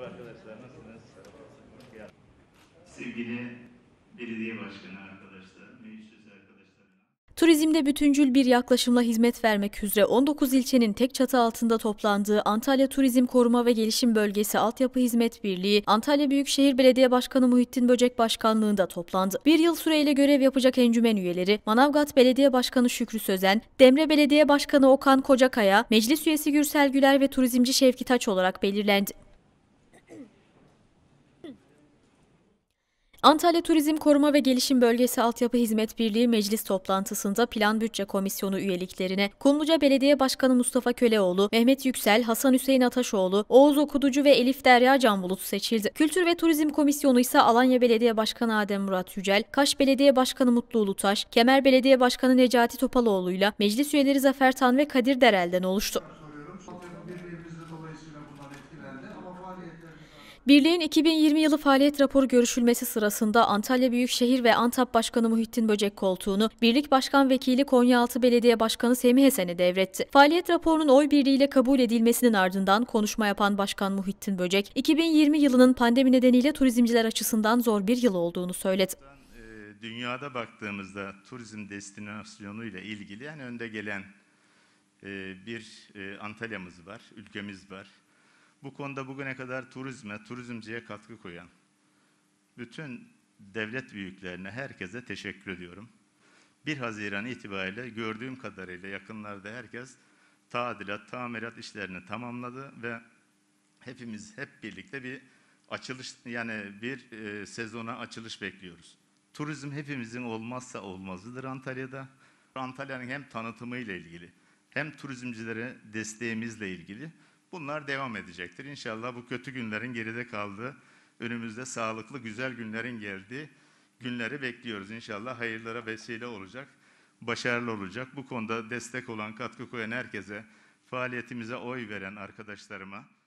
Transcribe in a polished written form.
Merhaba arkadaşlar, nasılsınız? Sevgili belediye başkanı arkadaşlar, meclis üyesi arkadaşlarına. Turizmde bütüncül bir yaklaşımla hizmet vermek üzere 19 ilçenin tek çatı altında toplandığı Antalya Turizm Koruma ve Gelişim Bölgesi Altyapı Hizmet Birliği, Antalya Büyükşehir Belediye Başkanı Muhittin Böcek Başkanlığında toplandı. Bir yıl süreyle görev yapacak encümen üyeleri, Manavgat Belediye Başkanı Şükrü Sözen, Demre Belediye Başkanı Okan Kocakaya, Meclis Üyesi Gürsel Güler ve turizmci Şevki Taç olarak belirlendi. Antalya Turizm Koruma ve Gelişim Bölgesi Altyapı Hizmet Birliği meclis toplantısında Plan Bütçe Komisyonu üyeliklerine Kumluca Belediye Başkanı Mustafa Köleoğlu, Mehmet Yüksel, Hasan Hüseyin Ataşoğlu, Oğuz Okuducu ve Elif Derya Canbulut seçildi. Kültür ve Turizm Komisyonu ise Alanya Belediye Başkanı Adem Murat Yücel, Kaş Belediye Başkanı Mutlu Ulutaş, Kemer Belediye Başkanı Necati Topaloğlu'yla meclis üyeleri Zafer Tan ve Kadir Derel'den oluştu. Birliğimiz de dolayısıyla bundan etkilendi ama faaliyetlerimiz Birliğin 2020 yılı faaliyet raporu görüşülmesi sırasında Antalya Büyükşehir ve Antap Başkanı Muhittin Böcek koltuğunu Birlik Başkan Vekili Konyaaltı Belediye Başkanı Semih Esen'e devretti. Faaliyet raporunun oy birliğiyle kabul edilmesinin ardından konuşma yapan Başkan Muhittin Böcek, 2020 yılının pandemi nedeniyle turizmciler açısından zor bir yıl olduğunu söyledi. Dünyada baktığımızda turizm destinasyonu ile ilgili yani önde gelen bir Antalya'mız var, ülkemiz var. Bu konuda bugüne kadar turizme, turizmciye katkı koyan bütün devlet büyüklerine, herkese teşekkür ediyorum. 1 Haziran itibariyle gördüğüm kadarıyla yakınlarda herkes tadilat, tamirat işlerini tamamladı ve hepimiz hep birlikte bir açılış yani bir sezona açılış bekliyoruz. Turizm hepimizin olmazsa olmazıdır Antalya'da. Antalya'nın hem tanıtımıyla ilgili hem turizmcilere desteğimizle ilgili bunlar devam edecektir. İnşallah bu kötü günlerin geride kaldığı, önümüzde sağlıklı, güzel günlerin geldiği günleri bekliyoruz. İnşallah hayırlara vesile olacak, başarılı olacak. Bu konuda destek olan, katkı koyan herkese, faaliyetimize oy veren arkadaşlarıma